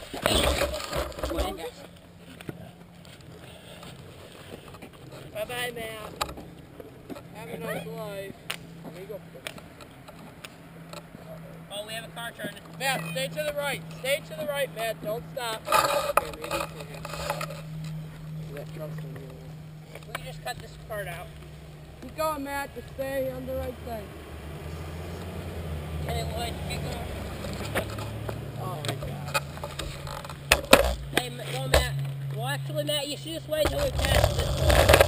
Bye-bye, Matt. Have a nice life. There you go. Oh, we have a car turning. Matt, stay to the right. Stay to the right, Matt. Don't stop. Okay, maybe you can. That truck's gonna be over. We can just cut this part out. Keep going, Matt. Just stay on the right side. Okay, Lloyd, keep going. Oh my God. Hey, go, Matt. Well, actually, Matt, you should just wait until we pass this one.